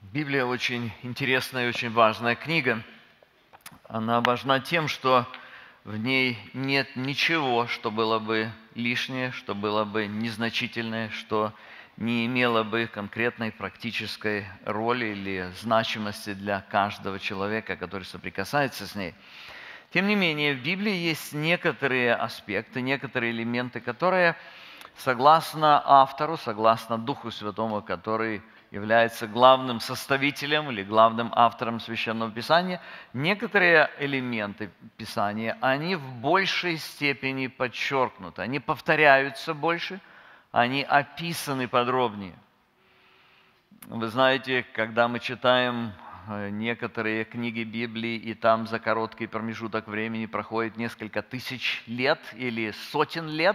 Библия очень интересная и очень важная книга. Она важна тем, что в ней нет ничего, что было бы лишнее, что было бы незначительное, что не имело бы конкретной практической роли или значимости для каждого человека, который соприкасается с ней. Тем не менее, в Библии есть некоторые аспекты, некоторые элементы, которые, согласно автору, согласно Духу Святому, который является главным составителем или главным автором Священного Писания, некоторые элементы Писания, они в большей степени подчеркнуты, они повторяются больше, они описаны подробнее. Вы знаете, когда мы читаем некоторые книги Библии, и там за короткий промежуток времени проходит несколько тысяч лет или сотен лет,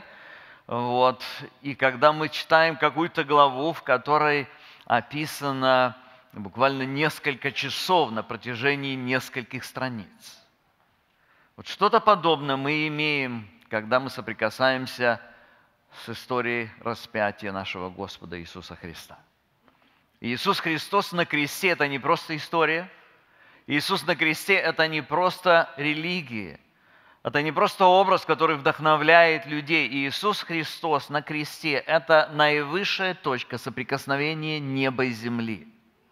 и когда мы читаем какую-то главу, в которой описано буквально несколько часов на протяжении нескольких страниц. Что-то подобное мы имеем, когда мы соприкасаемся с историей распятия нашего Господа Иисуса Христа. Иисус Христос на кресте – это не просто история. Иисус на кресте – это не просто религия. Это не просто образ, который вдохновляет людей. Иисус Христос на кресте – это наивысшая точка соприкосновения неба и земли.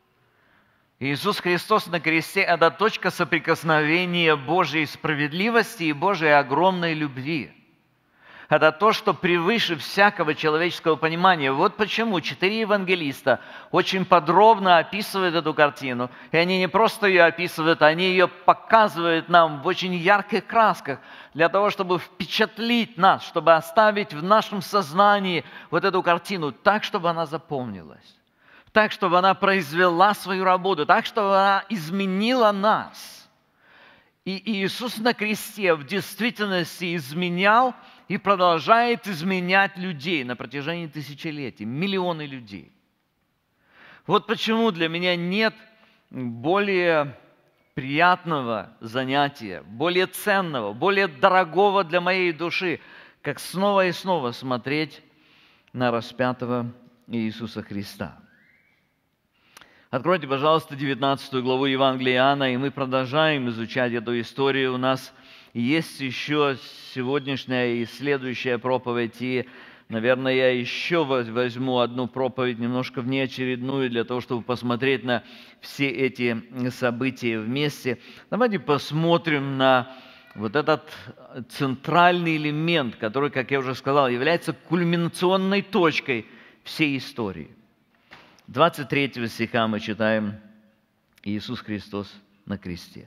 Иисус Христос на кресте – это точка соприкосновения Божьей справедливости и Божьей огромной любви. Это то, что превыше всякого человеческого понимания. Вот почему 4 евангелиста очень подробно описывают эту картину. И они не просто ее описывают, они ее показывают нам в очень ярких красках, для того, чтобы впечатлить нас, чтобы оставить в нашем сознании вот эту картину так, чтобы она запомнилась, так, чтобы она произвела свою работу, так, чтобы она изменила нас. И Иисус на кресте в действительности изменял и продолжает изменять людей на протяжении тысячелетий, миллионы людей. Вот почему для меня нет более приятного занятия, более ценного, более дорогого для моей души, как снова и снова смотреть на распятого Иисуса Христа. Откройте, пожалуйста, 19 главу Евангелия Иоанна, и мы продолжаем изучать эту историю. У нас есть еще сегодняшняя и следующая проповедь, и, наверное, я еще возьму одну проповедь, немножко внеочередную, для того, чтобы посмотреть на все эти события вместе. Давайте посмотрим на вот этот центральный элемент, который, как я уже сказал, является кульминационной точкой всей истории. 23 стиха мы читаем: Иисус Христос на кресте.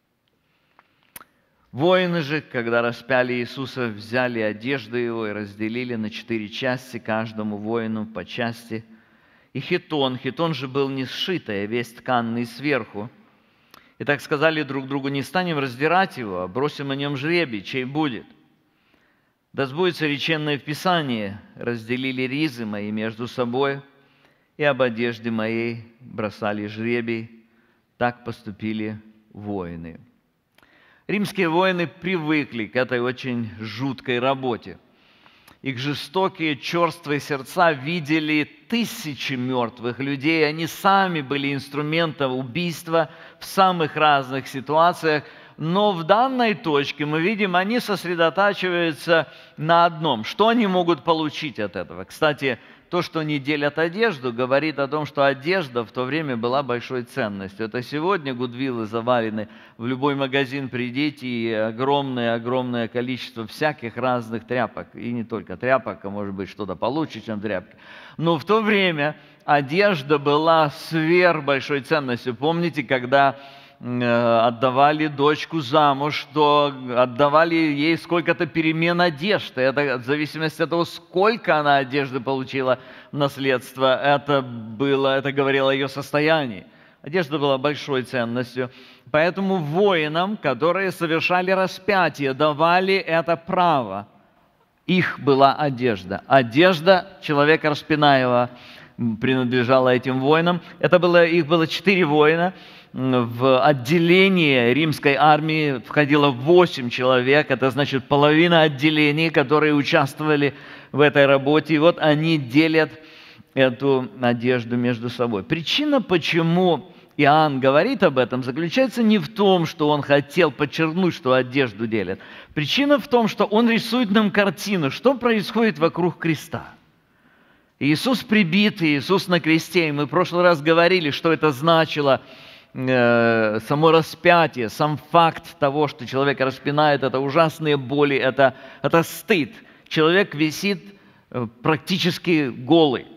Воины же, когда распяли Иисуса, взяли одежды Его и разделили на 4 части, каждому воину по части. И хитон же был не сшитый, а весь тканный сверху. И так сказали друг другу: не станем раздирать Его, а бросим о Нем жребий, чей будет. Да сбудется реченное в Писании: разделили ризы мои между собой, и об одежде моей бросали жребий. Так поступили воины. Римские воины привыкли к этой очень жуткой работе. Их жестокие, черствые сердца видели тысячи мертвых людей. Они сами были инструментом убийства в самых разных ситуациях. Но в данной точке мы видим, они сосредотачиваются на одном. Что они могут получить от этого? Кстати, то, что они делят одежду, говорит о том, что одежда в то время была большой ценностью. Это сегодня гудвиллы завалены, в любой магазин придите, и огромное количество всяких разных тряпок. И не только тряпок, а может быть что-то получше, чем тряпки. Но в то время одежда была сверхбольшой ценностью. Помните, когда отдавали дочку замуж, то отдавали ей сколько-то перемен одежды. Это в зависимости от того, сколько она одежды получила в наследство, это говорило о ее состоянии. Одежда была большой ценностью. Поэтому воинам, которые совершали распятие, давали это право. Их была одежда. Одежда человека распинаемого принадлежала этим воинам. Их было 4 воина. В отделение римской армии входило 8 человек, это значит половина отделений, которые участвовали в этой работе. И вот они делят эту одежду между собой. Причина, почему Иоанн говорит об этом, заключается не в том, что он хотел подчеркнуть, что одежду делят. Причина в том, что он рисует нам картину, что происходит вокруг креста. Иисус прибит, Иисус на кресте, и мы в прошлый раз говорили, что это значило само распятие, сам факт того, что человека распинает, это ужасные боли, это стыд. Человек висит практически голый.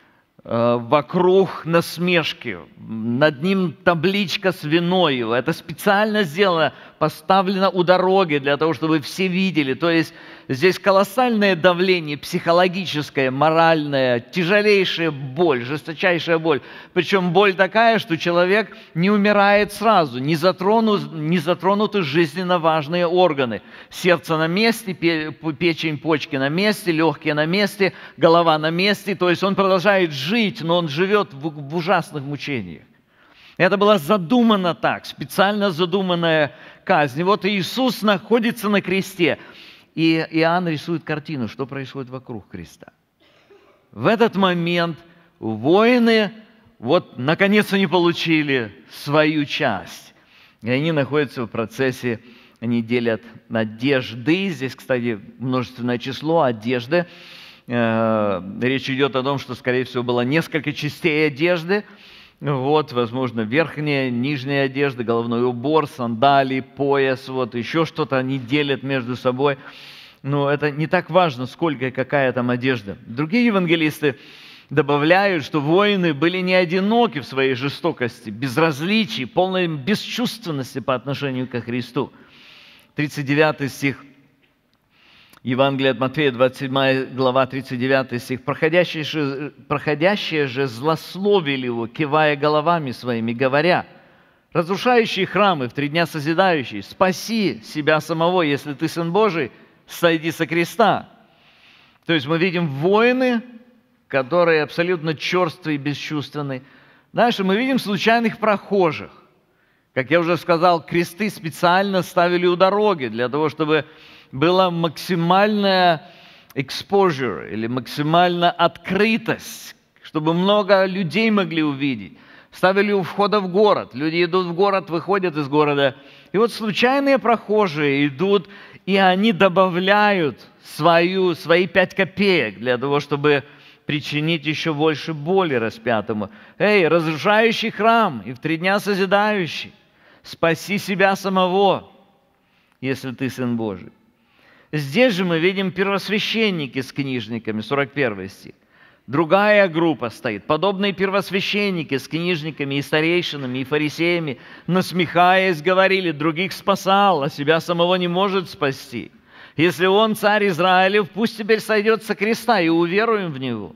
Вокруг насмешки, над ним табличка с виной его. Это специально сделано, поставлено у дороги для того, чтобы все видели. То есть здесь колоссальное давление психологическое, моральное, тяжелейшая боль, жесточайшая боль. Причем боль такая, что человек не умирает сразу, не затронуты жизненно важные органы. Сердце на месте, печень, почки на месте, легкие на месте, голова на месте. То есть он продолжает жить, но он живет в ужасных мучениях. Это было задумано так, специально задуманная казнь. И вот Иисус находится на кресте, и Иоанн рисует картину, что происходит вокруг креста. В этот момент воины, наконец они получили свою часть. И они находятся в процессе, они делят одежды. Здесь, кстати, множественное число одежды. Речь идет о том, что, скорее всего, было несколько частей одежды. Возможно, верхняя, нижняя одежда, головной убор, сандалии, пояс, еще что-то они делят между собой. Но это не так важно, сколько и какая там одежда. Другие евангелисты добавляют, что воины были не одиноки в своей жестокости, безразличии, полной бесчувственности по отношению ко Христу. 39 стих. Евангелие от Матфея, 27 глава, 39 стих. «Проходящие же злословили его, кивая головами своими, говоря: разрушающий храмы в 3 дня созидающий, спаси себя самого, если ты Сын Божий, сойди со креста». То есть мы видим воины, которые абсолютно черствые и бесчувственные. Дальше мы видим случайных прохожих. Как я уже сказал, кресты специально ставили у дороги для того, чтобы была максимальная exposure или максимальная открытость, чтобы много людей могли увидеть. Ставили у входа в город. Люди идут в город, выходят из города. И случайные прохожие идут, и они добавляют свои 5 копеек для того, чтобы причинить еще больше боли распятому. «Эй, разрушающий храм и в 3 дня созидающий, спаси себя самого, если ты Сын Божий». Здесь же мы видим первосвященники с книжниками, 41 стих. Другая группа стоит. Подобные первосвященники с книжниками и старейшинами, и фарисеями, насмехаясь, говорили: других спасал, а себя самого не может спасти. Если он царь Израилев, пусть теперь сойдет со креста, и уверуем в него.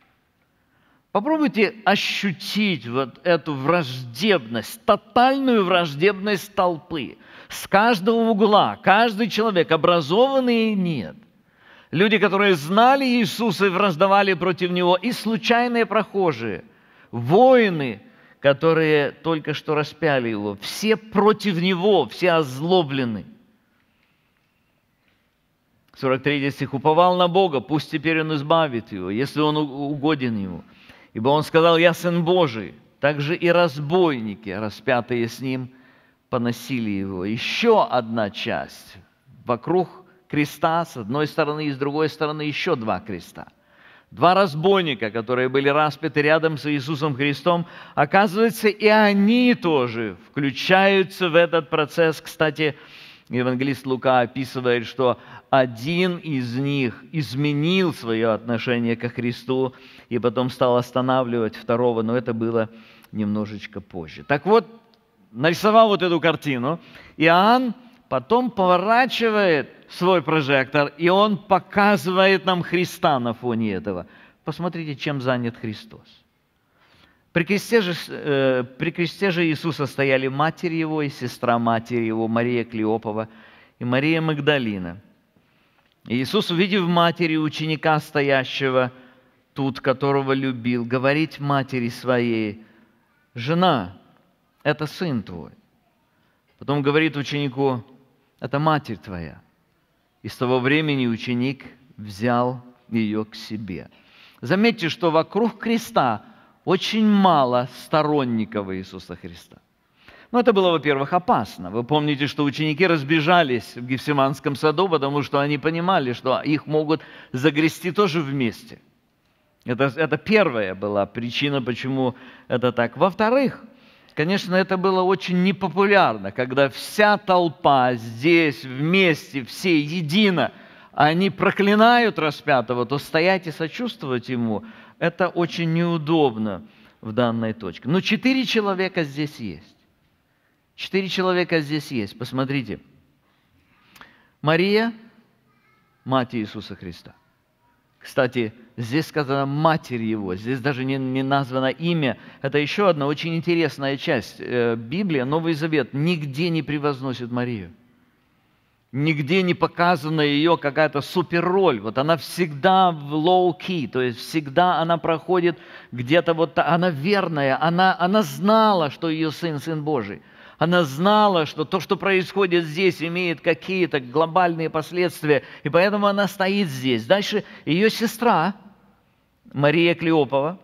Попробуйте ощутить эту враждебность, тотальную враждебность толпы. С каждого угла, каждый человек, образованный и нет. Люди, которые знали Иисуса и враждовали против Него, и случайные прохожие, воины, которые только что распяли Его, все против Него, все озлоблены. 43 стих. «Уповал на Бога, пусть теперь Он избавит его, если Он угоден Ему. Ибо Он сказал: я Сын Божий». Также и разбойники, распятые с Ним, поносили Его. Еще одна часть. Вокруг креста, с одной стороны и с другой стороны еще 2 креста. 2 разбойника, которые были распяты рядом с Иисусом Христом, оказывается, и они тоже включаются в этот процесс. Кстати, евангелист Лука описывает, что один из них изменил свое отношение ко Христу и потом стал останавливать второго, но это было немножечко позже. Так вот, нарисовал эту картину, Иоанн потом поворачивает свой прожектор, и он показывает нам Христа на фоне этого. Посмотрите, чем занят Христос. При кресте же Иисуса стояли матерь Его и сестра матери Его, Мария Клеопова и Мария Магдалина. И Иисус, увидев матери ученика, стоящего тут, которого любил, говорит матери своей: «Жена, это сын твой». Потом говорит ученику: «Это матерь твоя». И с того времени ученик взял ее к себе. Заметьте, что вокруг креста очень мало сторонников Иисуса Христа. Но это было, во-первых, опасно. Вы помните, что ученики разбежались в Гефсиманском саду, потому что они понимали, что их могут загрести тоже вместе. Это первая была причина, почему это так. Во-вторых, конечно, это было очень непопулярно, когда вся толпа здесь вместе, все едино, они проклинают распятого, то стоять и сочувствовать ему, это очень неудобно в данной точке. Но 4 человека здесь есть. 4 человека здесь есть. Посмотрите. Мария, мать Иисуса Христа. Кстати, здесь сказано «матерь его», здесь даже не названо имя. Это еще одна очень интересная часть. Библия, Новый Завет, нигде не превозносит Марию. Нигде не показана ее какая-то суперроль. Вот она всегда в low-key, то есть всегда она проходит где-то вот, она верная, она знала, что ее сын, Сын Божий. Она знала, что то, что происходит здесь, имеет какие-то глобальные последствия, и поэтому она стоит здесь. Дальше ее сестра, Мария Клеопова.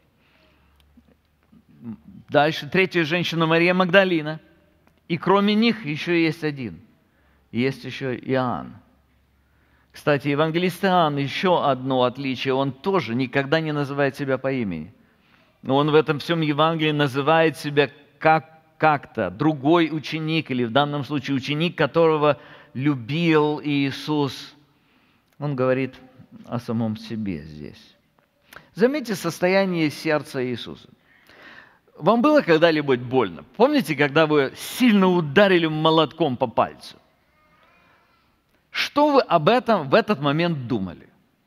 Дальше третья женщина, Мария Магдалина. И кроме них еще есть один. Есть еще Иоанн. Кстати, евангелист Иоанн, еще одно отличие, он тоже никогда не называет себя по имени. Но он в этом всем Евангелии называет себя как-то другой ученик, или в данном случае ученик, которого любил Иисус. Он говорит о самом себе здесь. Заметьте состояние сердца Иисуса. Вам было когда-либо больно? Помните, когда вы сильно ударили молотком по пальцу? Что вы об этом в этот момент думали?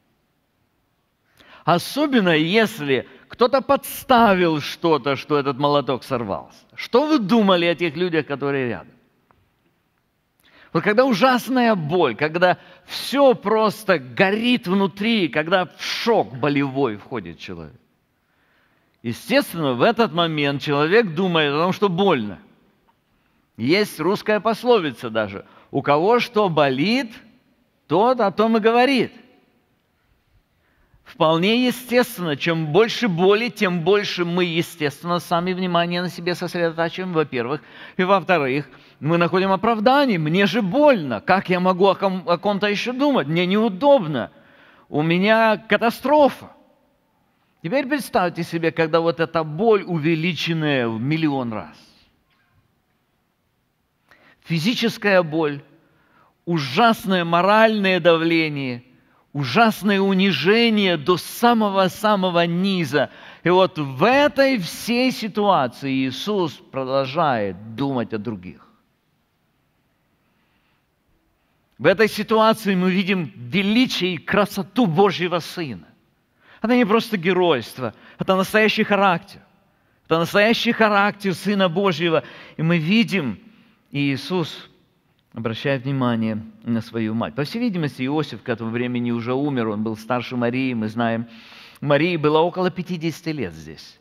Особенно если кто-то подставил что-то, что этот молоток сорвался. Что вы думали о тех людях, которые рядом? Вот когда ужасная боль, когда все просто горит внутри, когда в шок болевой входит человек. Естественно, в этот момент человек думает о том, что больно. Есть русская пословица даже. У кого что болит, тот о том и говорит. Вполне естественно, чем больше боли, тем больше мы, естественно, сами внимание на себе сосредотачиваем, во-первых. И во-вторых, мы находим оправдание. Мне же больно. Как я могу о ком-то еще думать? Мне неудобно. У меня катастрофа. Теперь представьте себе, когда вот эта боль увеличенная в миллион раз. Физическая боль, ужасное моральное давление, ужасное унижение до самого-самого низа. И вот в этой всей ситуации Иисус продолжает думать о других. В этой ситуации мы видим величие и красоту Божьего Сына. Это не просто геройство, это настоящий характер. Это настоящий характер Сына Божьего. И мы видим, Иисус обращает внимание на свою мать. По всей видимости, Иосиф к этому времени уже умер, он был старше Марии, мы знаем. Марии было около 50 лет здесь.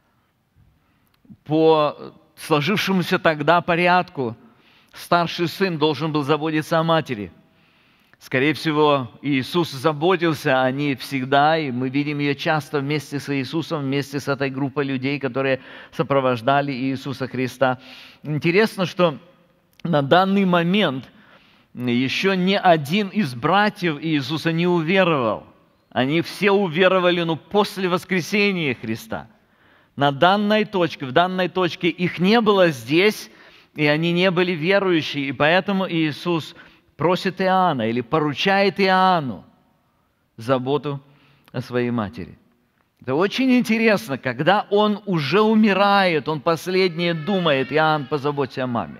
По сложившемуся тогда порядку, старший сын должен был заботиться о матери. Скорее всего, Иисус заботился о ней всегда, и мы видим ее часто вместе с Иисусом, вместе с этой группой людей, которые сопровождали Иисуса Христа. Интересно, что на данный момент еще ни один из братьев Иисуса не уверовал. Они все уверовали, после воскресения Христа. В данной точке их не было здесь, и они не были верующие, и поэтому Иисус просит Иоанна или поручает Иоанну заботу о своей матери. Это очень интересно, когда он уже умирает, он последнее думает: Иоанн, позаботься о маме.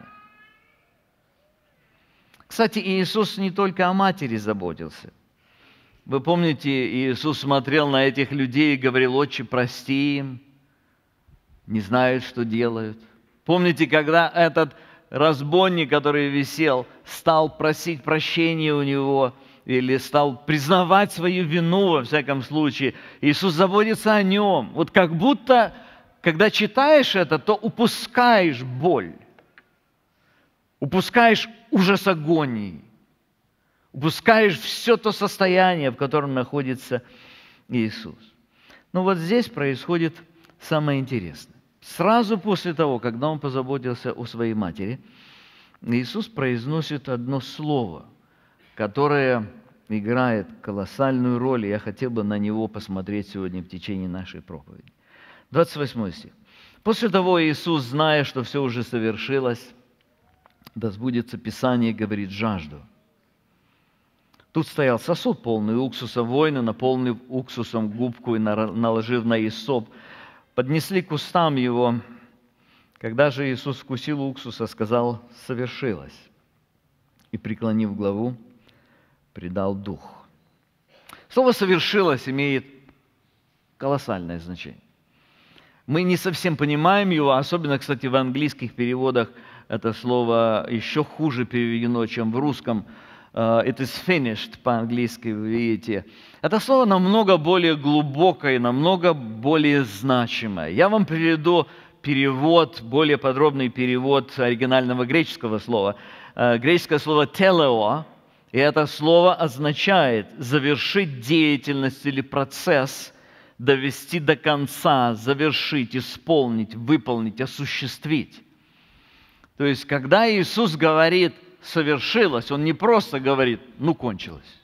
Кстати, Иисус не только о матери заботился. Вы помните, Иисус смотрел на этих людей и говорил: «Отче, прости им, не знают, что делают». Помните, когда этот разбойник, который висел, стал просить прощения у него, или стал признавать свою вину, во всяком случае, Иисус заботится о нем. Вот как будто, когда читаешь это, то упускаешь боль, упускаешь ужас агонии, упускаешь все то состояние, в котором находится Иисус. Но вот здесь происходит самое интересное. Сразу после того, когда Он позаботился о своей матери, Иисус произносит одно слово, которое играет колоссальную роль, и я хотел бы на него посмотреть сегодня в течение нашей проповеди. 28 стих. «После того Иисус, зная, что все уже совершилось, да сбудется Писание, говорит, жажду. Тут стоял сосуд, полный уксуса, воины, наполнив уксусом губку и наложив на иссоп, поднесли к устам его. Когда же Иисус вкусил уксуса, сказал, совершилось, и, преклонив главу, предал дух». Слово «совершилось» имеет колоссальное значение. Мы не совсем понимаем его, особенно, кстати, в английских переводах это слово еще хуже переведено, чем в русском. It is finished по-английски, вы видите. Это слово намного более глубокое, намного более значимое. Я вам приведу перевод, более подробный перевод оригинального греческого слова. Греческое слово «телео», и это слово означает завершить деятельность или процесс, довести до конца, завершить, исполнить, выполнить, осуществить. То есть, когда Иисус говорит «совершилось», Он не просто говорит «ну, кончилось».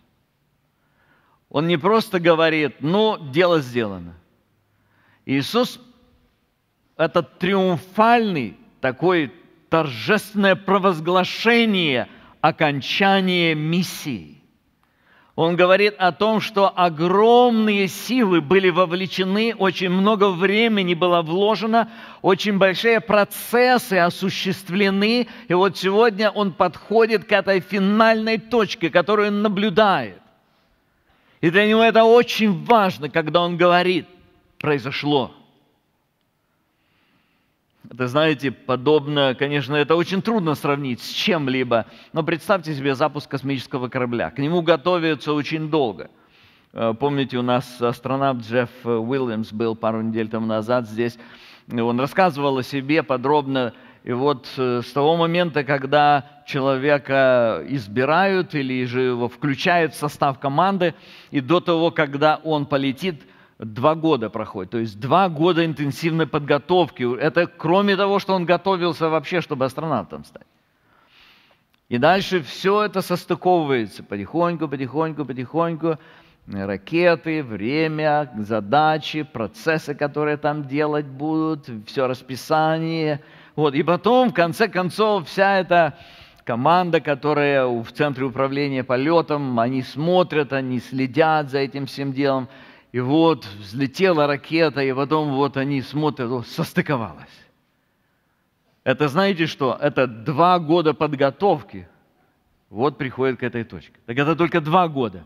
Он не просто говорит «ну, дело сделано». Иисус – это триумфальный, такой торжественное провозглашение окончания миссии. Он говорит о том, что огромные силы были вовлечены, очень много времени было вложено, очень большие процессы осуществлены, и вот сегодня он подходит к этой финальной точке, которую он наблюдает. И для него это очень важно, когда он говорит «произошло». Это, знаете, подобно, конечно, это очень трудно сравнить с чем-либо, но представьте себе запуск космического корабля. К нему готовятся очень долго. Помните, у нас астронавт Джефф Уильямс был пару недель тому назад здесь. Он рассказывал о себе подробно. И вот с того момента, когда человека избирают или же его включают в состав команды, и до того, когда он полетит, 2 года проходит, то есть 2 года интенсивной подготовки. Это кроме того, что он готовился вообще, чтобы астронавтом стать. И дальше все это состыковывается потихоньку, потихоньку, потихоньку. Ракеты, время, задачи, процессы, которые там делать будут, все расписание. Вот. И потом, в конце концов, вся эта команда, которая в центре управления полетом, они смотрят, они следят за этим всем делом. И вот взлетела ракета, и потом вот они смотрят, состыковалась. Это знаете что? Это 2 года подготовки. Вот приходит к этой точке. Так это только 2 года.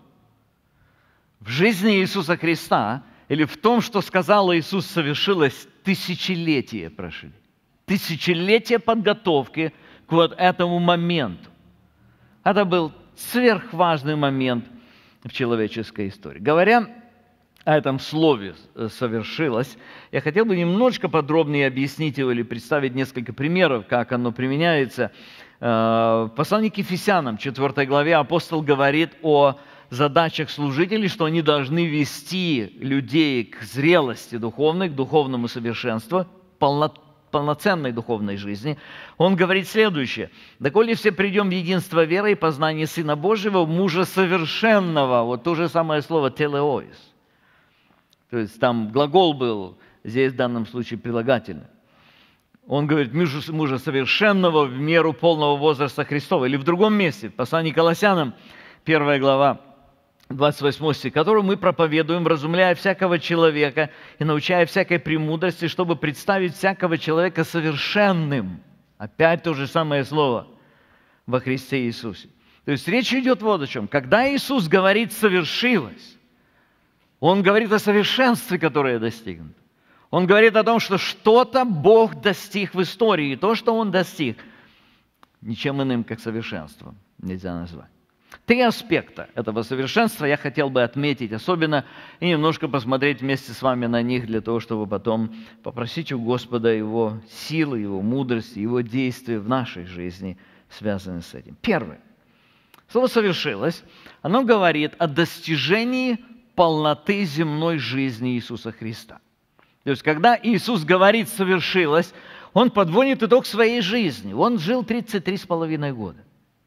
В жизни Иисуса Христа, или в том, что сказал Иисус, совершилось тысячелетия прошли. Тысячелетия подготовки к вот этому моменту. Это был сверхважный момент в человеческой истории. Говоря о этом слове «совершилось», я хотел бы немножко подробнее объяснить его или представить несколько примеров, как оно применяется. В послании к Ефесянам, 4 главе, апостол говорит о задачах служителей, что они должны вести людей к зрелости духовной, к духовному совершенству, полноценной духовной жизни. Он говорит следующее. «Доколе все придем в единство веры и познание Сына Божьего, мужа совершенного». Вот то же самое слово «телеоис». То есть там глагол был, здесь в данном случае прилагательный. Он говорит, мужа совершенного в меру полного возраста Христова. Или в другом месте, в послании к Колоссянам, 1 глава, 28 стих, которую мы проповедуем, вразумляя всякого человека и научая всякой премудрости, чтобы представить всякого человека совершенным. Опять то же самое слово во Христе Иисусе. То есть речь идет вот о чем. Когда Иисус говорит «совершилось», Он говорит о совершенстве, которое достигнуто. Он говорит о том, что что-то Бог достиг в истории, и то, что Он достиг, ничем иным, как совершенством, нельзя назвать. 3 аспекта этого совершенства я хотел бы отметить особенно и немножко посмотреть вместе с вами на них для того, чтобы потом попросить у Господа Его силы, Его мудрости, Его действия в нашей жизни, связанные с этим. Первое. Слово «совершилось», оно говорит о достижении полноты земной жизни Иисуса Христа. То есть, когда Иисус говорит «совершилось», Он подводит итог своей жизни. Он жил 33,5 года.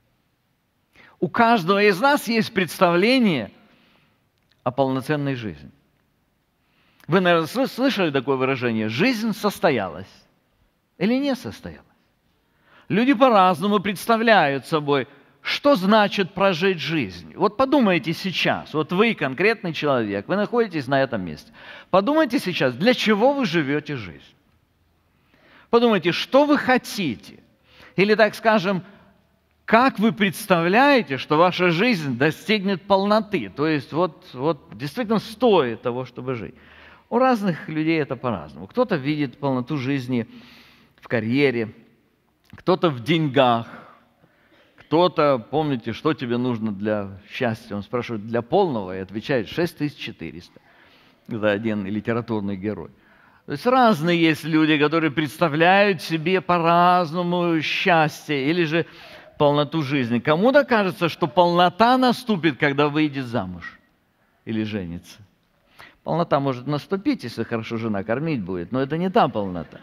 У каждого из нас есть представление о полноценной жизни. Вы, наверное, слышали такое выражение «жизнь состоялась» или не состоялась. Люди по-разному представляют собой, что значит прожить жизнь. Вот подумайте сейчас, вот вы конкретный человек, вы находитесь на этом месте. Подумайте сейчас, для чего вы живете жизнь. Подумайте, что вы хотите. Или, так скажем, как вы представляете, что ваша жизнь достигнет полноты. То есть вот действительно стоит того, чтобы жить. У разных людей это по-разному. Кто-то видит полноту жизни в карьере, кто-то в деньгах, кто-то, помните, что тебе нужно для счастья? Он спрашивает, для полного, и отвечает 6400. Это один литературный герой. То есть разные есть люди, которые представляют себе по-разному счастье или же полноту жизни. Кому-то кажется, что полнота наступит, когда выйдет замуж или женится. Полнота может наступить, если хорошо жена кормить будет, но это не та полнота.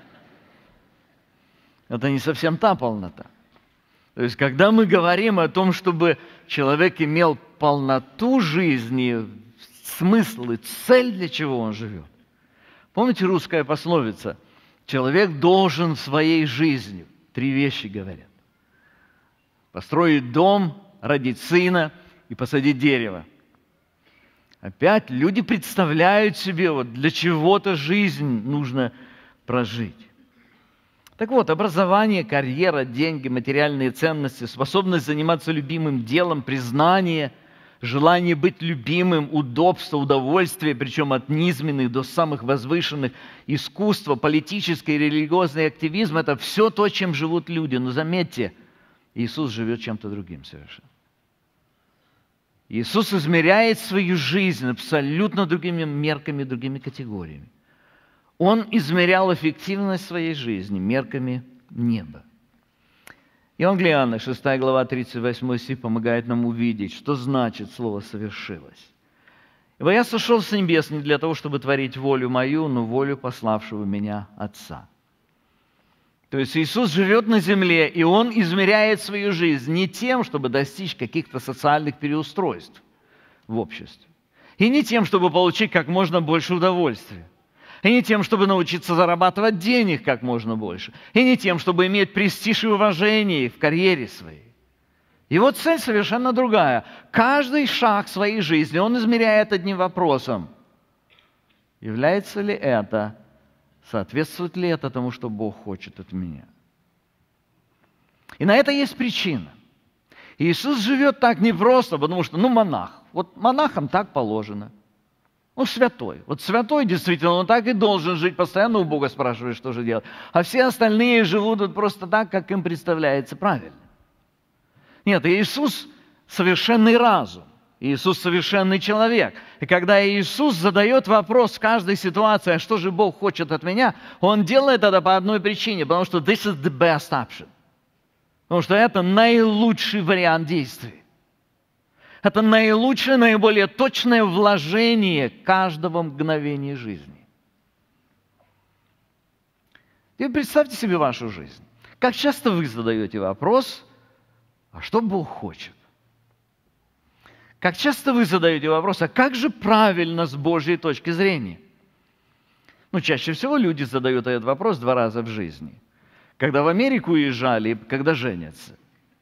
Это не совсем та полнота. То есть, когда мы говорим о том, чтобы человек имел полноту жизни, смысл и цель, для чего он живет. Помните русская пословица? Человек должен в своей жизни, 3 вещи говорят. Построить дом, родить сына и посадить дерево. Опять люди представляют себе, вот для чего-то жизнь нужно прожить. Так вот, образование, карьера, деньги, материальные ценности, способность заниматься любимым делом, признание, желание быть любимым, удобство, удовольствие, причем от низменных до самых возвышенных, искусство, политический и религиозный активизм – это все то, чем живут люди. Но заметьте, Иисус живет чем-то другим совершенно. Иисус измеряет свою жизнь абсолютно другими мерками, другими категориями. Он измерял эффективность своей жизни мерками неба. Евангелие Иоанна, 6 глава, 38 стих, помогает нам увидеть, что значит слово «совершилось». «Ибо я сошел с небес не для того, чтобы творить волю мою, но волю пославшего меня Отца». То есть Иисус живет на земле, и Он измеряет свою жизнь не тем, чтобы достичь каких-то социальных переустройств в обществе, и не тем, чтобы получить как можно больше удовольствия, и не тем, чтобы научиться зарабатывать денег как можно больше, и не тем, чтобы иметь престиж и уважение в карьере своей. Его цель совершенно другая. Каждый шаг своей жизни он измеряет одним вопросом. Является ли это, соответствует ли это тому, что Бог хочет от меня? И на это есть причина. Иисус живет так не просто, потому что, монах. Вот монахам так положено. Святой. Вот святой действительно, он так и должен жить, постоянно у Бога спрашивает, что же делать. А все остальные живут вот просто так, как им представляется правильно. Нет, Иисус совершенный разум. Иисус совершенный человек. И когда Иисус задает вопрос в каждой ситуации, а что же Бог хочет от меня, Он делает это по одной причине, потому что this is the best option. Потому что это наилучший вариант действий. Это наилучшее, наиболее точное вложение каждого мгновения жизни. Теперь представьте себе вашу жизнь. Как часто вы задаете вопрос, а что Бог хочет? Как часто вы задаете вопрос, а как же правильно с Божьей точки зрения? Чаще всего люди задают этот вопрос 2 раза в жизни. Когда в Америку уезжали и когда женятся.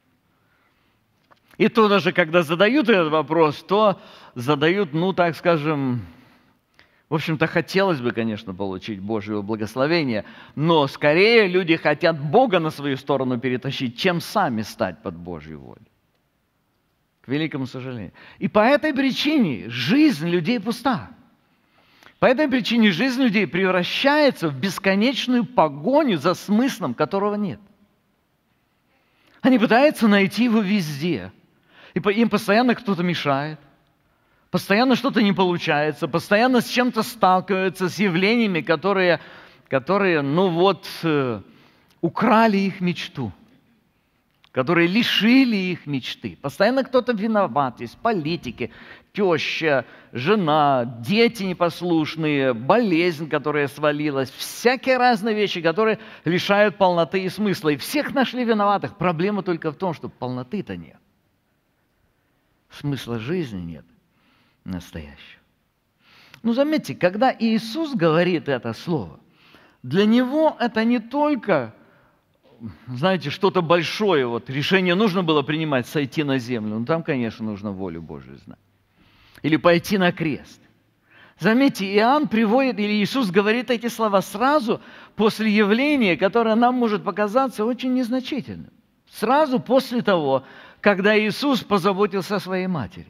И то даже, когда задают этот вопрос, то задают, так скажем, в общем-то, хотелось бы, конечно, получить Божьего благословения, но скорее люди хотят Бога на свою сторону перетащить, чем сами стать под Божью волю. К великому сожалению. И по этой причине жизнь людей пуста. По этой причине жизнь людей превращается в бесконечную погоню за смыслом, которого нет. Они пытаются найти его везде. И им постоянно кто-то мешает, постоянно что-то не получается, постоянно с чем-то сталкиваются, с явлениями, которые украли их мечту, которые лишили их мечты. Постоянно кто-то виноват, есть политики, теща, жена, дети непослушные, болезнь, которая свалилась, всякие разные вещи, которые лишают полноты и смысла. И всех нашли виноватых. Проблема только в том, что полноты-то нет. Смысла жизни нет настоящего. Ну, заметьте, когда Иисус говорит это слово, для Него это не только, знаете, что-то большое, вот решение нужно было принимать, сойти на землю, ну, там, конечно, нужно волю Божию знать. Или пойти на крест. Заметьте, Иоанн приводит, или Иисус говорит эти слова сразу после явления, которое нам может показаться очень незначительным. Сразу после того, когда Иисус позаботился о своей матери.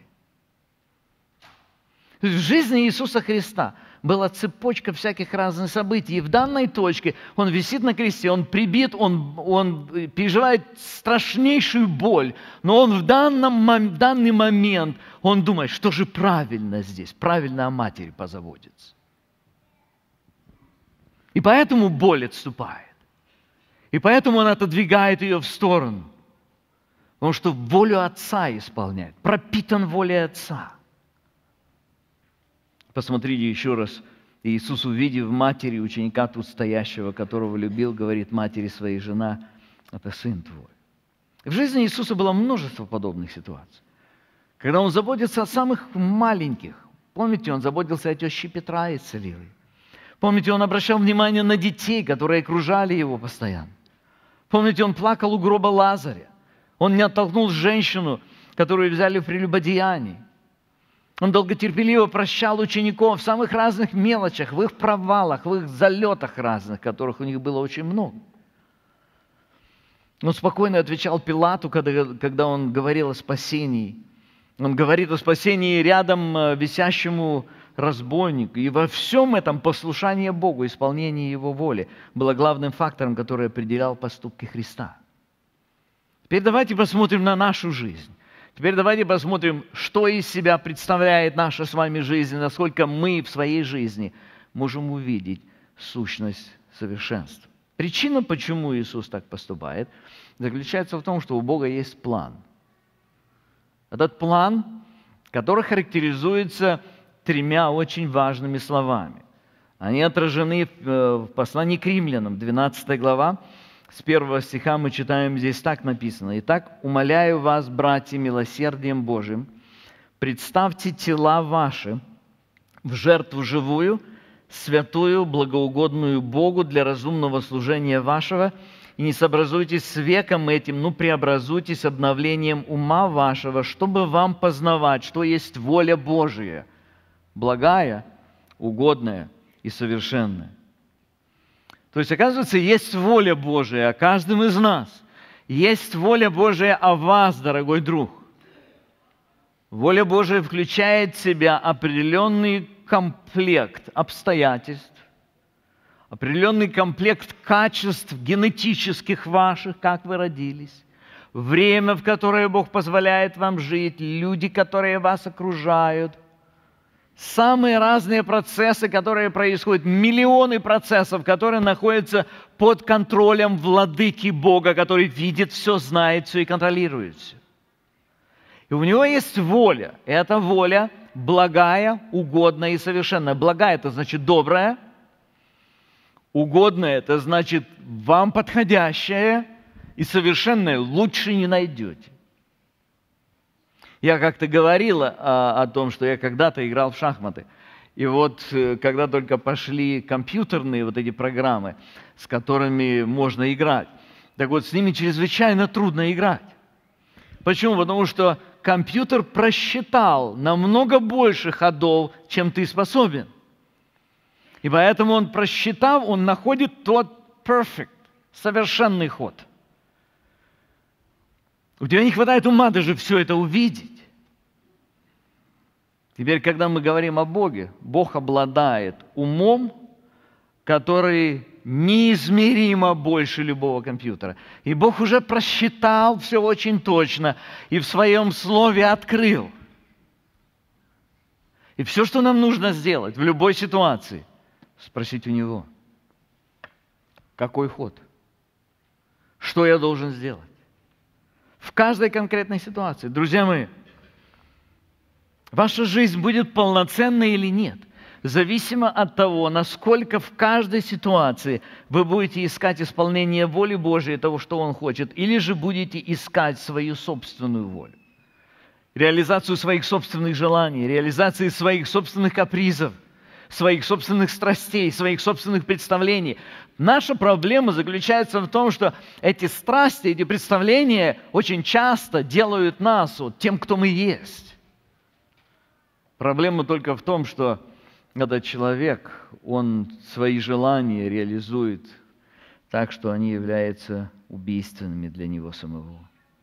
То есть в жизни Иисуса Христа была цепочка всяких разных событий. И в данной точке Он висит на кресте, Он прибит, Он переживает страшнейшую боль. Но Он в данный момент, Он думает, что же правильно здесь, правильно о матери позаботиться. И поэтому боль отступает. И поэтому Он отодвигает ее в сторону. Потому что волю Отца исполняет, пропитан волей Отца. Посмотрите еще раз. Иисус, увидев матери ученика тут стоящего, которого любил, говорит матери своей: жена, это сын твой. В жизни Иисуса было множество подобных ситуаций. Когда Он заботится о самых маленьких. Помните, Он заботился о теще Петра и исцелил ее. Помните, Он обращал внимание на детей, которые окружали Его постоянно. Помните, Он плакал у гроба Лазаря. Он не оттолкнул женщину, которую взяли в прелюбодеянии. Он долготерпеливо прощал учеников в самых разных мелочах, в их провалах, в их залетах разных, которых у них было очень много. Он спокойно отвечал Пилату, когда он говорил о спасении. Он говорит о спасении рядом висящему разбойнику. И во всем этом послушание Богу, исполнение Его воли было главным фактором, который определял поступки Христа. Теперь давайте посмотрим на нашу жизнь. Теперь давайте посмотрим, что из себя представляет наша с вами жизнь, насколько мы в своей жизни можем увидеть сущность совершенства. Причина, почему Иисус так поступает, заключается в том, что у Бога есть план. Этот план, который характеризуется тремя очень важными словами. Они отражены в послании к Римлянам, 12 глава. С 1 стиха мы читаем, здесь так написано: «Итак, умоляю вас, братья, милосердием Божиим, представьте тела ваши в жертву живую, святую, благоугодную Богу для разумного служения вашего, и не сообразуйтесь с веком этим, но преобразуйтесь обновлением ума вашего, чтобы вам познавать, что есть воля Божия, благая, угодная и совершенная». То есть, оказывается, есть воля Божия о каждом из нас. Есть воля Божия о вас, дорогой друг. Воля Божия включает в себя определенный комплект обстоятельств, определенный комплект качеств генетических ваших, как вы родились, время, в которое Бог позволяет вам жить, люди, которые вас окружают, самые разные процессы, которые происходят, миллионы процессов, которые находятся под контролем владыки Бога, который видит все, знает все и контролирует все. И у Него есть воля. И эта воля благая, угодная и совершенная. Благая – это значит добрая. Угодная – это значит вам подходящая. И совершенная лучше не найдете. Я как-то говорил о том, что я когда-то играл в шахматы. И вот, когда только пошли компьютерные вот эти программы, с которыми можно играть, так вот, с ними чрезвычайно трудно играть. Почему? Потому что компьютер просчитал намного больше ходов, чем ты способен. И поэтому он, просчитав, он находит тот perfect, совершенный ход. У тебя не хватает ума даже все это увидеть. Теперь, когда мы говорим о Боге, Бог обладает умом, который неизмеримо больше любого компьютера. И Бог уже просчитал все очень точно и в Своем Слове открыл. И все, что нам нужно сделать в любой ситуации, спросить у Него: какой ход? Что я должен сделать? в каждой конкретной ситуации. Друзья мои, ваша жизнь будет полноценной или нет, зависимо от того, насколько в каждой ситуации вы будете искать исполнение воли Божией, того, что Он хочет, или же будете искать свою собственную волю, реализацию своих собственных желаний, реализацию своих собственных капризов, своих собственных страстей, своих собственных представлений. Наша проблема заключается в том, что эти страсти, эти представления очень часто делают нас вот тем, кто мы есть. Проблема только в том, что этот человек, он свои желания реализует так, что они являются убийственными для него самого.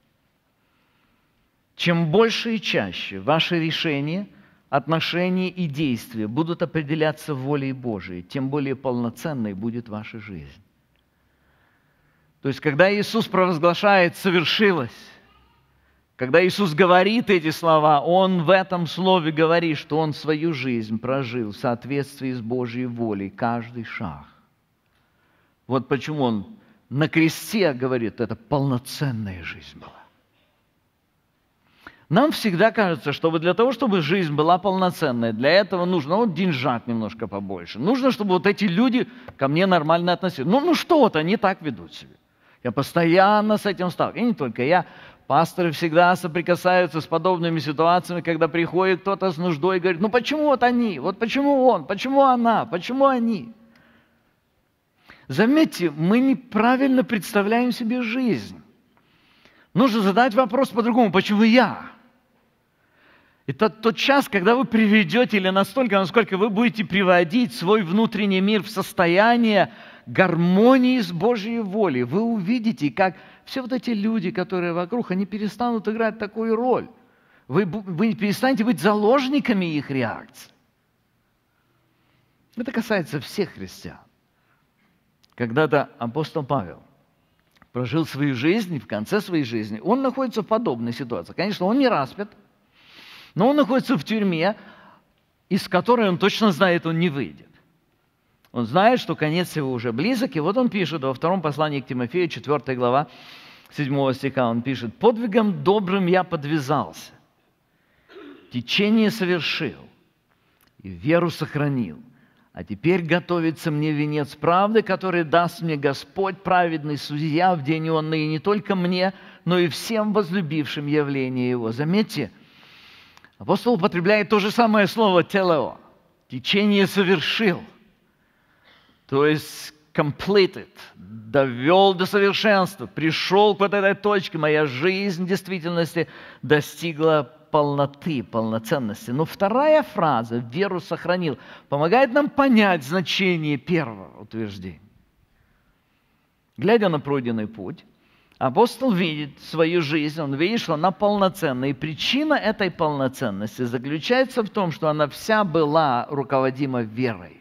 Чем больше и чаще ваши решения, отношения и действия будут определяться волей Божией, тем более полноценной будет ваша жизнь. То есть, когда Иисус провозглашает «совершилось», когда Иисус говорит эти слова, Он в этом слове говорит, что Он свою жизнь прожил в соответствии с Божьей волей, каждый шаг. Вот почему Он на кресте говорит, это полноценная жизнь была. Нам всегда кажется, что для того, чтобы жизнь была полноценной, для этого нужно вот деньжат немножко побольше. Нужно, чтобы вот эти люди ко мне нормально относились. Ну что-то они так ведут себя. Я постоянно с этим сталкиваюсь. И не только я. Пасторы всегда соприкасаются с подобными ситуациями, когда приходит кто-то с нуждой и говорит, ну почему вот они, вот почему он, почему она, почему они? Заметьте, мы неправильно представляем себе жизнь. Нужно задать вопрос по-другому, почему я? Это тот час, когда вы приведете, или настолько, насколько вы будете приводить свой внутренний мир в состояние гармонии с Божьей волей, вы увидите, как все вот эти люди, которые вокруг, они перестанут играть такую роль. Вы перестанете быть заложниками их реакций. Это касается всех христиан. Когда-то апостол Павел прожил свою жизнь, и в конце своей жизни он находится в подобной ситуации. Конечно, он не распят, но он находится в тюрьме, из которой он точно знает, он не выйдет. Он знает, что конец его уже близок, и вот он пишет во втором послании к Тимофею, 4 глава, 7 стиха, он пишет, «Подвигом добрым я подвязался, течение совершил, и веру сохранил, а теперь готовится мне венец правды, который даст мне Господь, праведный судья, в день онный, и не только мне, но и всем возлюбившим явление Его». Заметьте, апостол употребляет то же самое слово «телео», течение совершил. То есть completed, довел до совершенства, пришел к вот этой точке, моя жизнь в действительности достигла полноты, полноценности. Но вторая фраза «веру сохранил» помогает нам понять значение первого утверждения. Глядя на пройденный путь, апостол видит свою жизнь, он видит, что она полноценна. И причина этой полноценности заключается в том, что она вся была руководима верой.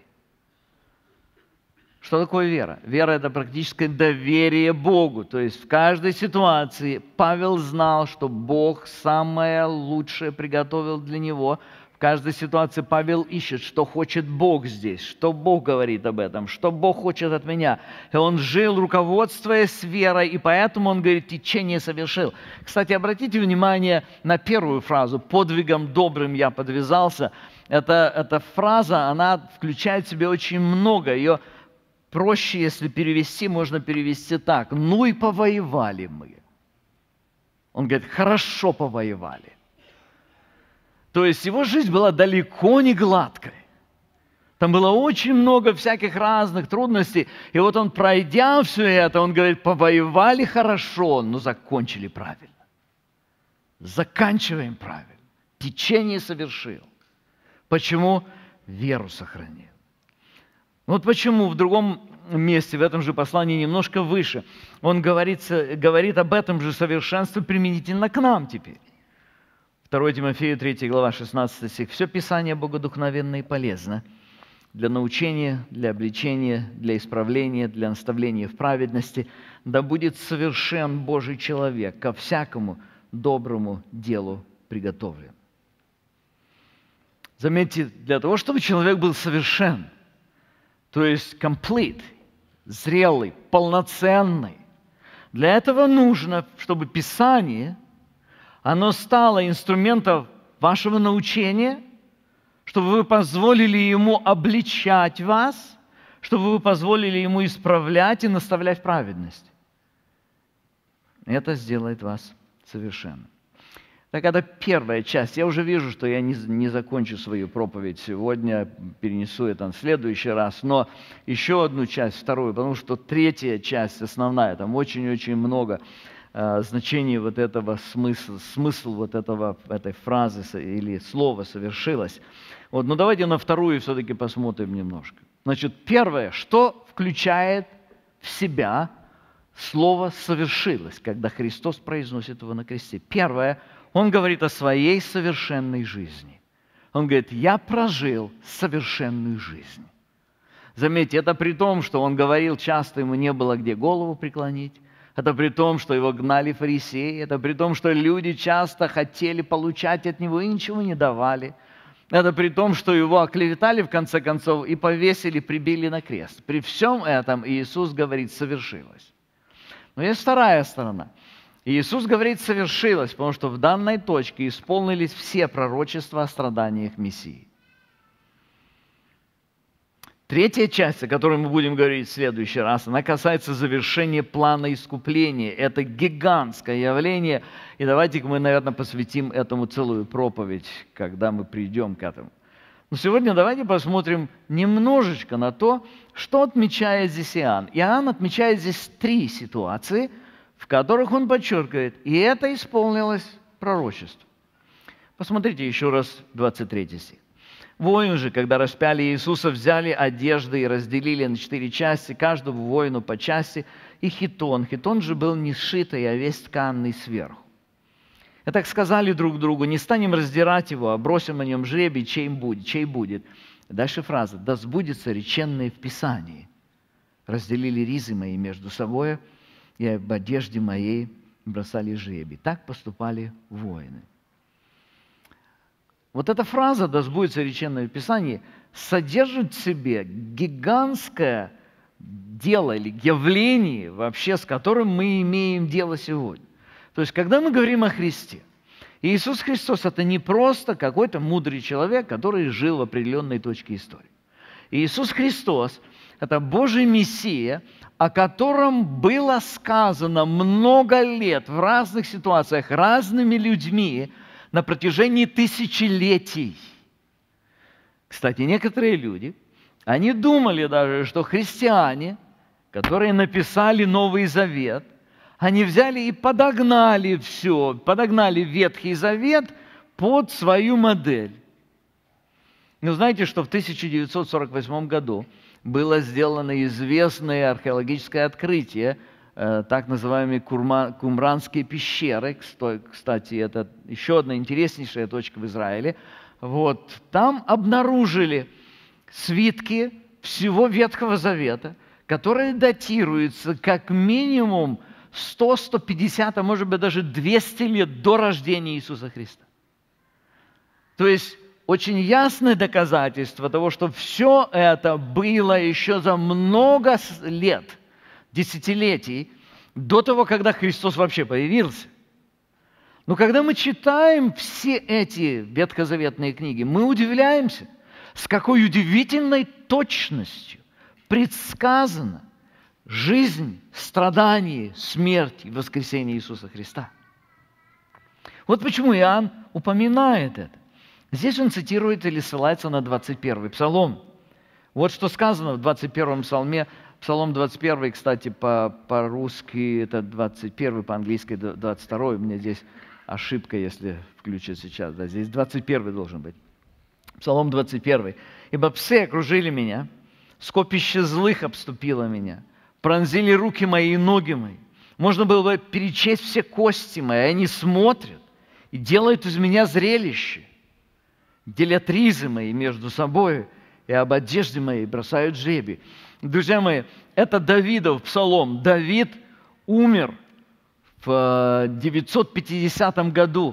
Что такое вера? Вера – это практическое доверие Богу. То есть в каждой ситуации Павел знал, что Бог самое лучшее приготовил для него. В каждой ситуации Павел ищет, что хочет Бог здесь, что Бог говорит об этом, что Бог хочет от меня. И он жил, руководствуясь верой, и поэтому он говорит, течение совершил. Кстати, обратите внимание на первую фразу «подвигом добрым я подвязался». Эта фраза, она включает в себя очень много. Ее проще, если перевести, можно перевести так. Ну и повоевали мы. Он говорит, хорошо повоевали. То есть его жизнь была далеко не гладкой. Там было очень много всяких разных трудностей. И вот он, пройдя все это, он говорит, повоевали хорошо, но закончили правильно. Заканчиваем правильно. Течение совершил. Почему? Веру сохранил. Вот почему в другом месте, в этом же послании, немножко выше, он говорит об этом же совершенстве применительно к нам теперь. 2 Тимофею, 3 глава, 16 стих. «Все Писание богодухновенно и полезно для научения, для обличения, для исправления, для наставления в праведности, да будет совершен Божий человек, ко всякому доброму делу приготовлен». Заметьте, для того, чтобы человек был совершен, то есть complete, зрелый, полноценный, Для этого нужно, чтобы Писание, оно стало инструментом вашего научения, чтобы вы позволили ему обличать вас, чтобы вы позволили ему исправлять и наставлять в праведность. Это сделает вас совершенным. Так, это первая часть. Я уже вижу, что я не закончу свою проповедь сегодня, перенесу это на следующий раз, но еще одну часть, вторую, потому что третья часть, основная, там очень-очень много значений вот этого смысл вот этой фразы или слова совершилось. Вот, но давайте на вторую все-таки посмотрим немножко. Значит, первое, что включает в себя слово «совершилось», когда Христос произносит его на кресте. Первое, Он говорит о своей совершенной жизни. Он говорит: «Я прожил совершенную жизнь». Заметьте, это при том, что Он говорил часто, ему не было где голову преклонить. Это при том, что его гнали фарисеи. Это при том, что люди часто хотели получать от него и ничего не давали. Это при том, что его оклеветали, в конце концов, и повесили, прибили на крест. При всем этом Иисус говорит: «совершилось». Но есть вторая сторона. Иисус говорит: «совершилось», потому что в данной точке исполнились все пророчества о страданиях Мессии. Третья часть, о которой мы будем говорить в следующий раз, она касается завершения плана искупления. Это гигантское явление, и давайте мы, наверное, посвятим этому целую проповедь, когда мы придем к этому. Но сегодня давайте посмотрим немножечко на то, что отмечает здесь Иоанн. Иоанн отмечает здесь 3 ситуации, в которых он подчеркивает: и это исполнилось пророчество. Посмотрите еще раз 23 стих. «Воины же, когда распяли Иисуса, взяли одежды и разделили на 4 части, каждому воину по части, и хитон. Хитон же был не сшитый, а весь тканный сверху. И так сказали друг другу: не станем раздирать его, а бросим на нем жребий, чей будет». Дальше фраза: «Да сбудется реченное в Писании. Разделили ризы мои между собой, и об одежде моей бросали жребий». Так поступали воины. Вот эта фраза «да сбудется реченное в Писании» содержит в себе гигантское дело или явление, вообще, с которым мы имеем дело сегодня. То есть, когда мы говорим о Христе, Иисус Христос – это не просто какой-то мудрый человек, который жил в определенной точке истории. Иисус Христос – это Божий Мессия, о котором было сказано много лет в разных ситуациях, разными людьми на протяжении тысячелетий. Кстати, некоторые люди, они думали даже, что христиане, которые написали Новый Завет, они взяли и подогнали все, подогнали Ветхий Завет под свою модель. Но знаете, что в 1948 году было сделано известное археологическое открытие, так называемые Кумранские пещеры. Кстати, это еще одна интереснейшая точка в Израиле. Вот, там обнаружили свитки всего Ветхого Завета, которые датируются как минимум 100, 150, а может быть даже 200 лет до рождения Иисуса Христа. То есть очень ясное доказательство того, что все это было еще за много лет, десятилетий, до того, когда Христос вообще появился. Но когда мы читаем все эти ветхозаветные книги, мы удивляемся, с какой удивительной точностью предсказана жизнь, страдания, смерть и воскресение Иисуса Христа. Вот почему Иоанн упоминает это. Здесь он цитирует или ссылается на 21-й Псалом. Вот что сказано в 21-м Псалме. Псалом 21, кстати, по-русски это 21, по-английски 22. У меня здесь ошибка, если включить сейчас. Да, здесь 21 должен быть. Псалом 21. «Ибо псы окружили меня, скопище злых обступило меня, пронзили руки мои и ноги мои. Можно было бы перечесть все кости мои, они смотрят и делают из меня зрелище. Делят ризы мои между собой, и об одежде моей бросают жребий». Друзья мои, это Давидов псалом. Давид умер в 950 году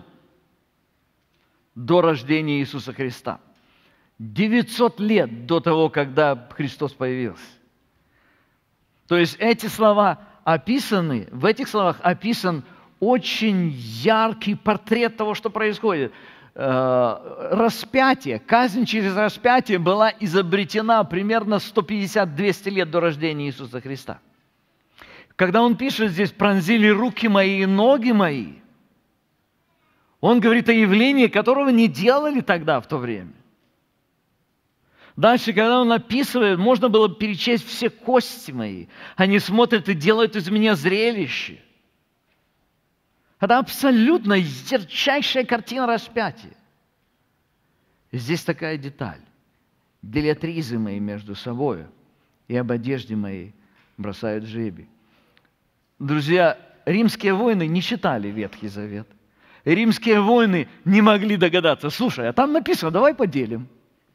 до рождения Иисуса Христа. 900 лет до того, когда Христос появился. То есть эти слова в этих словах описан очень яркий портрет того, что происходит. Распятие, казнь через распятие была изобретена примерно 150-200 лет до рождения Иисуса Христа. Когда он пишет здесь «пронзили руки мои и ноги мои», он говорит о явлении, которого не делали тогда, в то время. Дальше, когда он описывает, можно было перечесть все кости мои. Они смотрят и делают из меня зрелище. Это абсолютно ярчайшая картина распятия. И здесь такая деталь. Делетризы мои между собой и об одежде моей бросают жребий. Друзья, римские воины не читали Ветхий Завет. Римские воины не могли догадаться. Слушай, а там написано, давай поделим.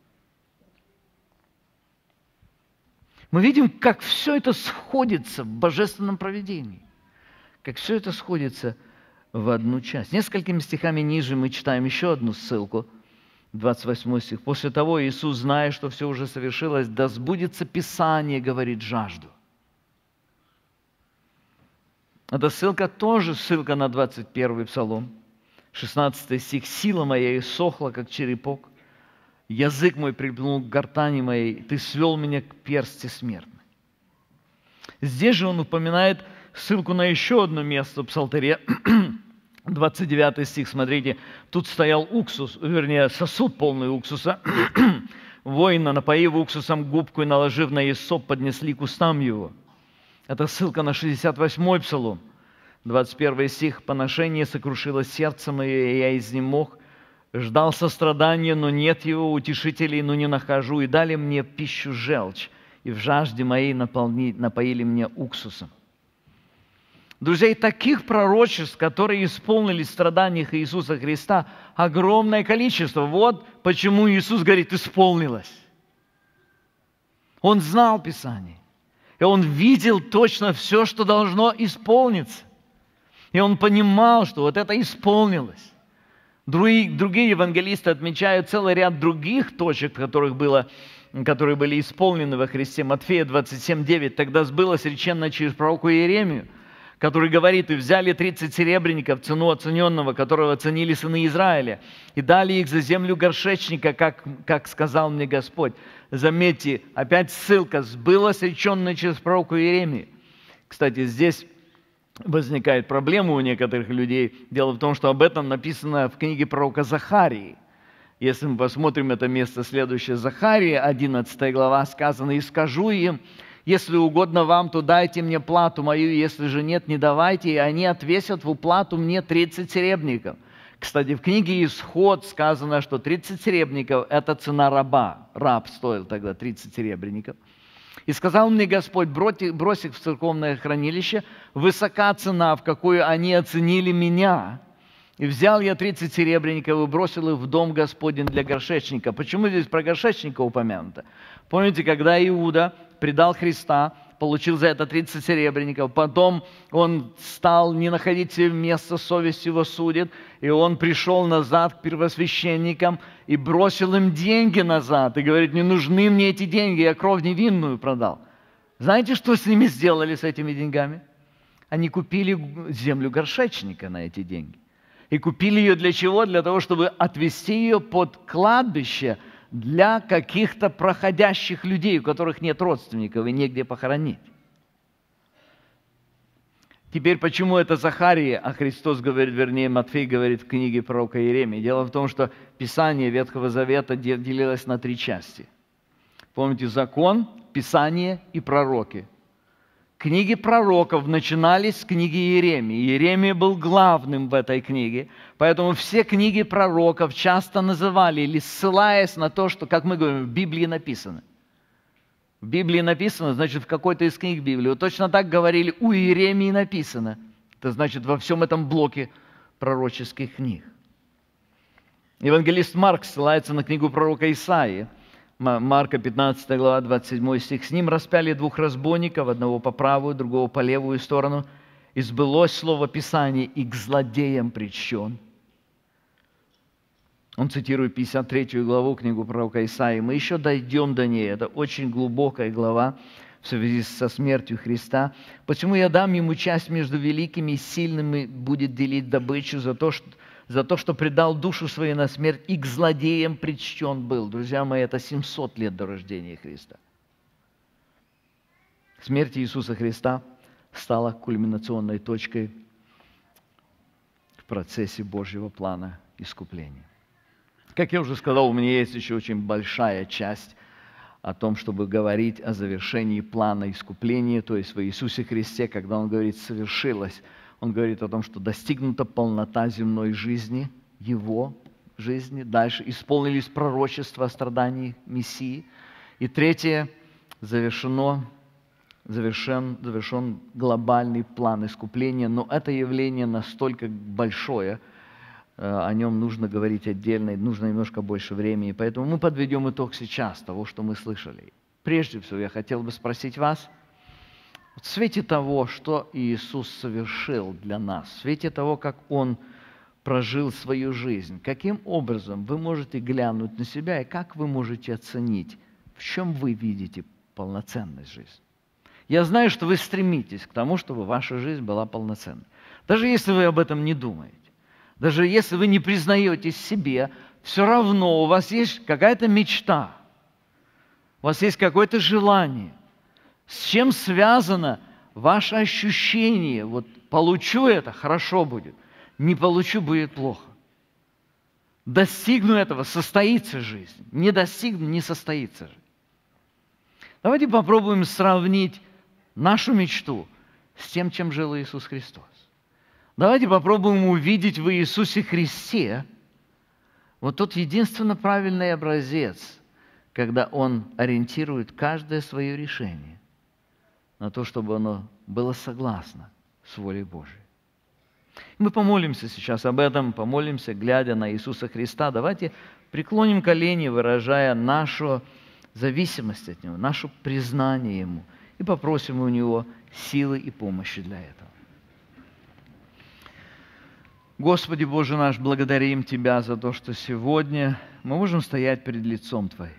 Мы видим, как все это сходится в божественном провидении. Как все это сходится в одну часть. Несколькими стихами ниже мы читаем еще одну ссылку. 28 стих. «После того Иисус, зная, что все уже совершилось, да сбудется Писание, говорит, жажду». Эта ссылка тоже ссылка на 21 Псалом. 16 стих. «Сила моя иссохла, как черепок. Язык мой припнул к гортани моей, ты свел меня к персти смертной». Здесь же он упоминает ссылку на еще одно место в Псалтыре, 29 стих, смотрите, тут стоял уксус, вернее, сосуд полный уксуса. Воина, напоив уксусом губку и наложив на иссоп, поднесли к устам его. Это ссылка на 68-й Псалом, 21 стих. «Поношение сокрушило сердце мое, и я изнемог. Ждал сострадания, но нет его, утешителей, но не нахожу. И дали мне пищу желчь, и в жажде моей напоили меня уксусом». Друзья, и таких пророчеств, которые исполнились в страданиях Иисуса Христа, огромное количество. Вот почему Иисус говорит, исполнилось. Он знал Писание, и Он видел точно все, что должно исполниться. И Он понимал, что вот это исполнилось. Другие евангелисты отмечают целый ряд других точек, которые были исполнены во Христе. Матфея 27:9. «Тогда сбылось реченное через пророка Иеремию, который говорит, и взяли 30 серебряников, цену оцененного, которого оценили сыны Израиля, и дали их за землю горшечника, как сказал мне Господь». Заметьте, опять ссылка, сбылось реченное через пророка Иеремию. Кстати, здесь возникает проблема у некоторых людей. Дело в том, что об этом написано в книге пророка Захарии. Если мы посмотрим это место следующее, Захария, 11 глава, сказано, «И скажу им, если угодно вам, то дайте мне плату мою, если же нет, не давайте, и они отвесят в уплату мне 30 серебряников». Кстати, в книге «Исход» сказано, что 30 серебряников – это цена раба. Раб стоил тогда 30 серебряников. «И сказал мне Господь, брось их в церковное хранилище, высока цена, в какую они оценили меня. И взял я 30 серебряников и бросил их в дом Господень для горшечника». Почему здесь про горшечника упомянуто? Помните, когда Иуда предал Христа, получил за это 30 серебряников, потом он стал не находить себе места, совесть его судит, и он пришел назад к первосвященникам и бросил им деньги назад, и говорит, не нужны мне эти деньги, я кровь невинную продал. Знаете, что с ними сделали, с этими деньгами? Они купили землю горшечника на эти деньги. И купили ее для чего? Для того, чтобы отвезти ее под кладбище для каких-то проходящих людей, у которых нет родственников и негде похоронить. Теперь, почему это Захария, а Христос говорит, вернее, Матфей говорит в книге пророка Иеремии? Дело в том, что Писание Ветхого Завета делилось на 3 части. Помните, закон, Писание и пророки. Книги пророков начинались с книги Иеремии. Иеремия был главным в этой книге, поэтому все книги пророков часто называли, или ссылаясь на то, что, как мы говорим, в Библии написано. В Библии написано, значит, в какой-то из книг Библии. Вот точно так говорили, у Иеремии написано. Это значит, во всем этом блоке пророческих книг. Евангелист Марк ссылается на книгу пророка Исаии. Марка 15 глава, 27 стих. «С ним распяли 2 разбойников, одного по правую, другого по левую сторону. И сбылось слово Писания, и к злодеям причтен». Он цитирует 53 главу, книгу пророка Исаии. Мы еще дойдем до ней. Это очень глубокая глава. в связи со смертью Христа. Посему я дам ему часть между великими и сильными, будет делить добычу за то, что предал душу свою на смерть и к злодеям причтен был». Друзья мои, это 700 лет до рождения Христа. Смерть Иисуса Христа стала кульминационной точкой в процессе Божьего плана искупления. Как я уже сказал, у меня есть еще очень большая часть о том, чтобы говорить о завершении плана искупления, то есть в Иисусе Христе, когда Он говорит «совершилось», Он говорит о том, что достигнута полнота земной жизни, Его жизни. Дальше исполнились пророчества о страдании Мессии. И третье, завершен глобальный план искупления, но это явление настолько большое, о нем нужно говорить отдельно, и нужно немножко больше времени. Поэтому мы подведем итог сейчас того, что мы слышали. Прежде всего, я хотел бы спросить вас, в свете того, что Иисус совершил для нас, в свете того, как Он прожил свою жизнь, каким образом вы можете глянуть на себя и как вы можете оценить, в чем вы видите полноценность жизни? Я знаю, что вы стремитесь к тому, чтобы ваша жизнь была полноценной. Даже если вы об этом не думаете, даже если вы не признаетесь себе, все равно у вас есть какая-то мечта, у вас есть какое-то желание. С чем связано ваше ощущение? Вот получу это, хорошо будет. Не получу, будет плохо. Достигну этого, состоится жизнь. Не достигну, не состоится жизнь. Давайте попробуем сравнить нашу мечту с тем, чем жил Иисус Христос. Давайте попробуем увидеть в Иисусе Христе вот тот единственно правильный образец, когда Он ориентирует каждое свое решение на то, чтобы оно было согласно с волей Божией. Мы помолимся сейчас об этом, помолимся, глядя на Иисуса Христа. Давайте преклоним колени, выражая нашу зависимость от Него, наше признание Ему, и попросим у Него силы и помощи для этого. Господи Боже наш, благодарим Тебя за то, что сегодня мы можем стоять перед лицом Твоим.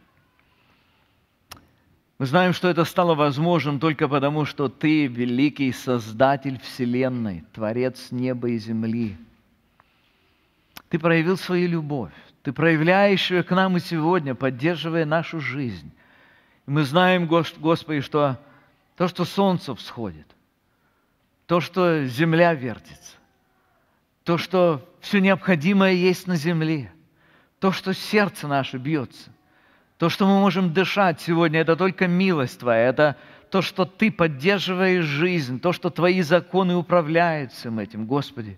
Мы знаем, что это стало возможным только потому, что Ты, великий Создатель Вселенной, Творец неба и земли. Ты проявил свою любовь. Ты проявляешь ее к нам и сегодня, поддерживая нашу жизнь. И мы знаем, Господи, что то, что солнце всходит, то, что земля вертится, то, что все необходимое есть на земле, то, что сердце наше бьется, то, что мы можем дышать сегодня, это только милость Твоя, это то, что Ты поддерживаешь жизнь, то, что Твои законы управляют всем этим, Господи.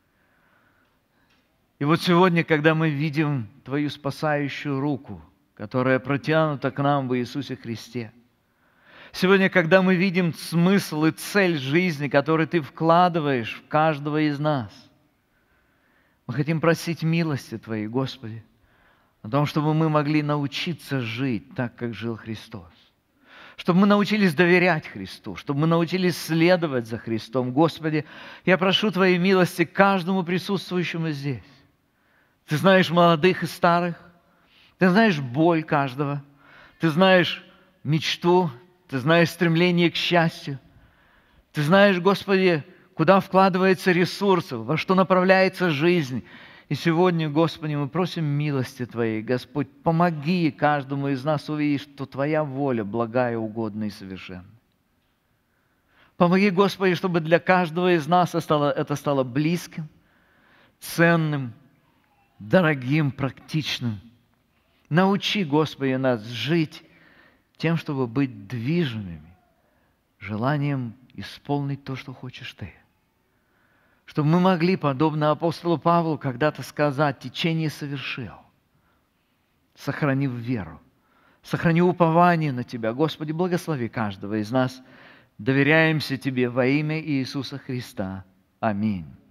И вот сегодня, когда мы видим Твою спасающую руку, которая протянута к нам в Иисусе Христе, сегодня, когда мы видим смысл и цель жизни, который Ты вкладываешь в каждого из нас, мы хотим просить милости Твоей, Господи, о том, чтобы мы могли научиться жить так, как жил Христос. Чтобы мы научились доверять Христу, чтобы мы научились следовать за Христом. Господи, я прошу Твоей милости каждому присутствующему здесь. Ты знаешь молодых и старых, Ты знаешь боль каждого, Ты знаешь мечту, Ты знаешь стремление к счастью. Ты знаешь, Господи, куда вкладывается ресурсы, во что направляется жизнь. И сегодня, Господи, мы просим милости Твоей. Господь, помоги каждому из нас увидеть, что Твоя воля благая, угодная и совершенна. Помоги, Господи, чтобы для каждого из нас это стало близким, ценным, дорогим, практичным. Научи, Господи, нас жить тем, чтобы быть движимыми, желанием исполнить то, что хочешь Ты. Чтобы мы могли, подобно апостолу Павлу, когда-то сказать: течение совершил, сохранив веру, сохрани упование на Тебя. Господи, благослови каждого из нас. Доверяемся Тебе во имя Иисуса Христа. Аминь.